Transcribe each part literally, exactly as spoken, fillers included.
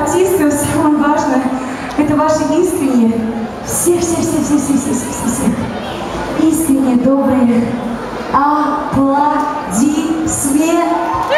артистов самое важное — это ваши искренние, все-все-все-все-все-все-все-все искренние, добрые аплодисменты.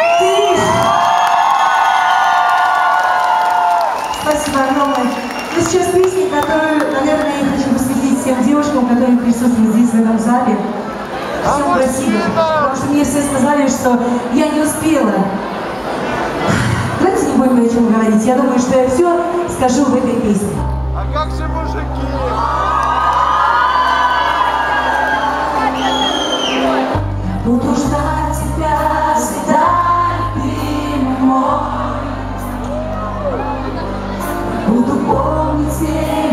Спасибо огромное. Ну, сейчас песни, которую, наверное, я хочу посвятить всем девушкам, которые присутствуют здесь, в этом зале. Всем красиво. Потому что мне все сказали, что я не успела. Давайте не будем о чем говорить. Я думаю, что я все скажу в этой песне. А как же мужики? Буду ждать тебя, свидание ты мой. Буду помнить